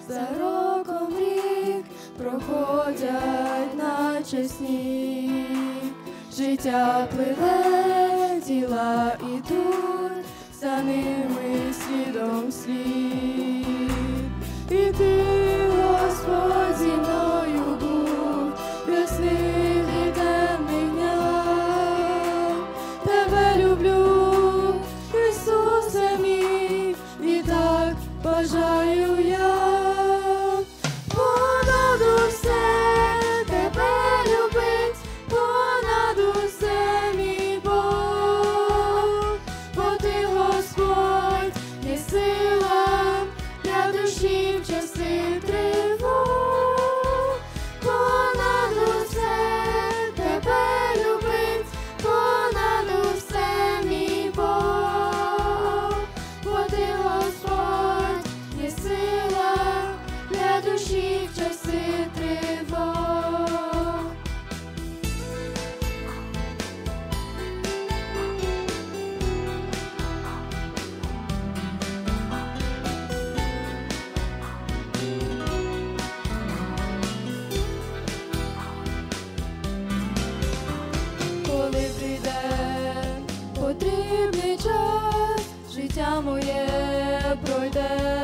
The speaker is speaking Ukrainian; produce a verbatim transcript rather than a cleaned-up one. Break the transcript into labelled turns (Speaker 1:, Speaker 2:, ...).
Speaker 1: За роком рік проходять, наче сніг. Життя пливе, тіла ідуть, за ними слідом слід. І ти, Господь, зі мною був в ясних і темних днях. Тебе люблю, Ісусе мій, і так бажаю я. Понад усе тебе любить, понад усе мій Бог, бо ти, Господь, є сила для душі в часи тривог. Понад усе тебе любить, понад усе мій Бог, бо ти, Господь, є сила для душі в часи тривог. Коли прийде потрібний час, життя моє пройде.